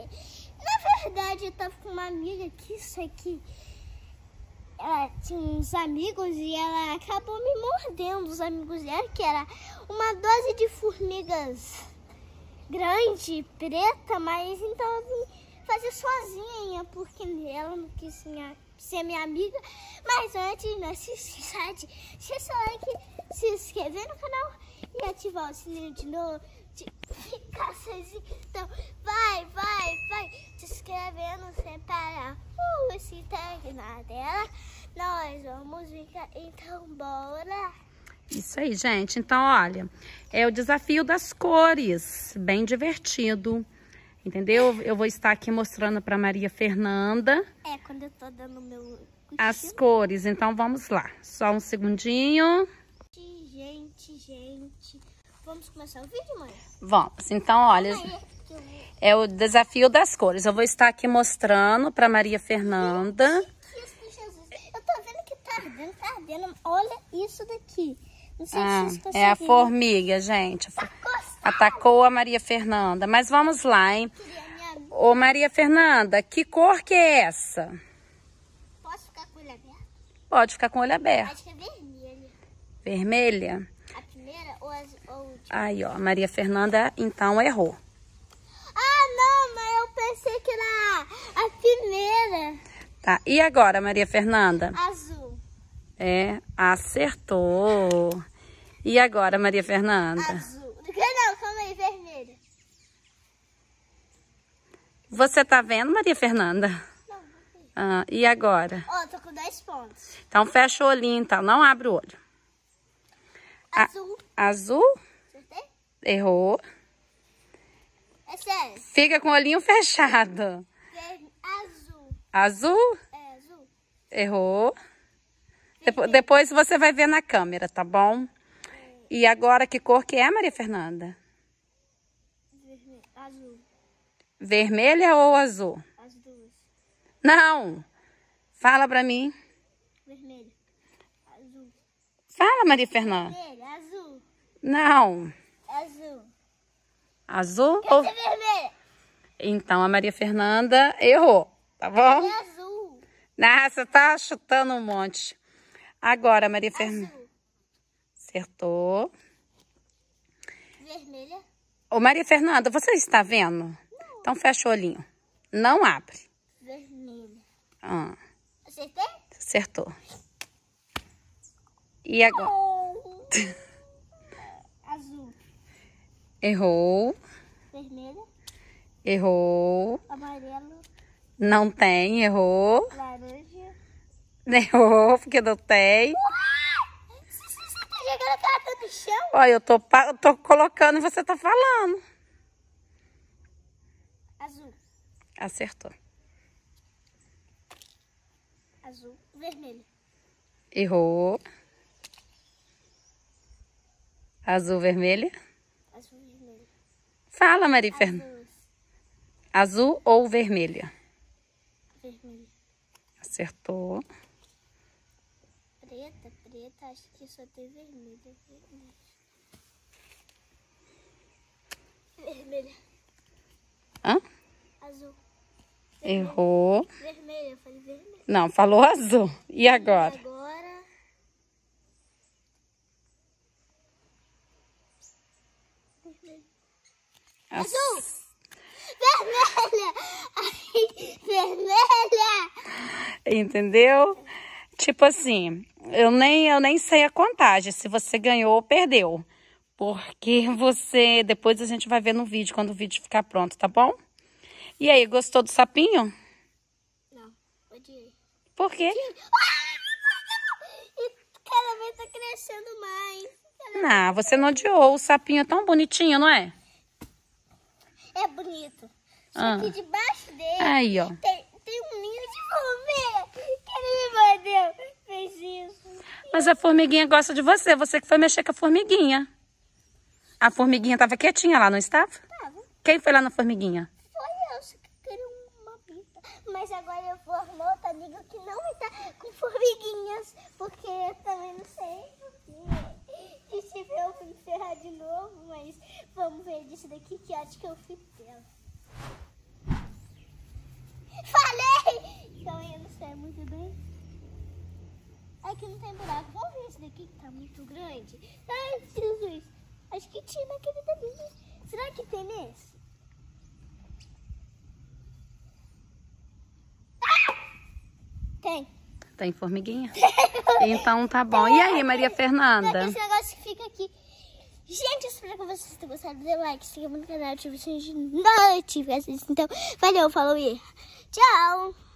Na verdade, eu tava com uma amiga que isso aqui... Ela tinha uns amigos e ela acabou me mordendo. Os amigos dela, que era uma dose de formigas grande, preta, mas então eu vim fazer sozinha, porque ela não quis ser minha amiga. Mas antes, não se esqueça de deixar seu like, se inscrever no canal e ativar o sininho de notificações. Então, vai se inscrevendo sem parar. Esse tag na tela, nós vamos ficar, então bora! Isso aí, gente. Então, olha, é o desafio das cores, bem divertido, entendeu? Eu vou estar aqui mostrando para Maria Fernanda. Quando eu tô dando meu cochilo. As cores, então vamos lá. Só um segundinho. Gente, vamos começar o vídeo, mãe? Vamos. Então, olha, é o desafio das cores. Eu vou estar aqui mostrando para Maria Fernanda. Eu tô vendo que tá ardendo. Olha isso daqui. Não sei se vocês conseguem. É a formiga, gente. Atacou a Maria Fernanda. Mas vamos lá, hein? Ô, Maria Fernanda, que cor que é essa? Posso ficar com o olho aberto? Pode ficar com o olho aberto. Acho que é vermelha. Vermelha? A primeira ou a última? Aí, ó, Maria Fernanda, então, errou. Não, mas eu pensei que era a primeira. Tá, e agora, Maria Fernanda? Azul. Acertou. E agora, Maria Fernanda? Azul. Não, calma aí, vermelha. Você tá vendo, Maria Fernanda? Não. E agora? Tô com 10 pontos. Então, fecha o olhinho, então. Não abre o olho. Azul. Azul? Acertei? Errou. É sério. Fica com o olhinho fechado. Azul. Azul? Azul. Errou. Depois você vai ver na câmera, tá bom? E agora, que cor que é, Maria Fernanda? Azul. Vermelha ou azul? As duas. Não. Fala pra mim. Vermelho. Azul. Fala, Maria Fernanda. Vermelho. Azul. Não. Azul. Azul? Quer ser vermelha? Então, a Maria Fernanda errou, tá bom? É azul. Você tá chutando um monte. Agora, Maria Fernanda. Azul. Acertou. Vermelha. Ô, Maria Fernanda, você está vendo? Não. Então, fecha o olhinho. Não abre. Vermelha. Acertei? Acertei? Acertou. E agora? Azul. Errou. Vermelha. Errou. Amarelo. Não tem, errou. Laranja. Errou, porque não tem. Você tá jogando a carta no chão? Olha, eu tô colocando e você tá falando. Azul. Acertou. Azul. Vermelho. Errou. Azul, vermelha. Azul, vermelho. Fala, Maria Fernanda. Azul ou vermelha? Vermelho. Acertou. Preta, acho que só tem vermelho. Vermelha. Azul. Errou. Vermelho, eu falei vermelho. Não, falou azul. E agora? Agora... Vermelho. Azul! Vermelha! Ai, vermelha! Entendeu? Tipo assim, eu nem sei a contagem, se você ganhou ou perdeu. Porque depois a gente vai ver no vídeo, quando o vídeo ficar pronto, tá bom? E aí, gostou do sapinho? Não, odiei. Por quê? E cada vez tá crescendo mais. Não, você não odiou, o sapinho é tão bonitinho, não é? É bonito. Só que debaixo dele aí, ó. tem um ninho de formiga que ele me mordeu. Fez isso. Mas a formiguinha gosta de você, você que foi mexer com a formiguinha. A formiguinha tava quietinha lá, não estava? Tava. Quem foi lá na formiguinha? Foi eu, só que queria uma pizza. Mas agora eu vou arrumar outra amiga que não vai estar com formiguinhas. Porque eu também não sei. E se eu fui ferrar de novo, mas vamos ver disso daqui que acho que eu fiz dela. Falei! Então eu não sei muito bem. Aqui não tem buraco. Vamos ver esse daqui que tá muito grande. Ai, Jesus. Acho que tinha naquele dali. Será que tem nesse? Tem. Tem formiguinha? Então tá bom. E aí, Maria Fernanda? Esse negócio que fica aqui. Gente, espero que vocês tenham gostado. Dê like, se inscreva no canal, ative o sininho de notificações. Então, valeu, falou e tchau!